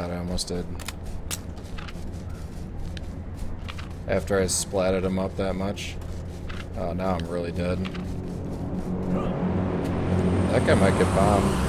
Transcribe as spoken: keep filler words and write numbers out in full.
God, I almost did. After I splatted him up that much. Oh, now I'm really dead. That guy might get bombed.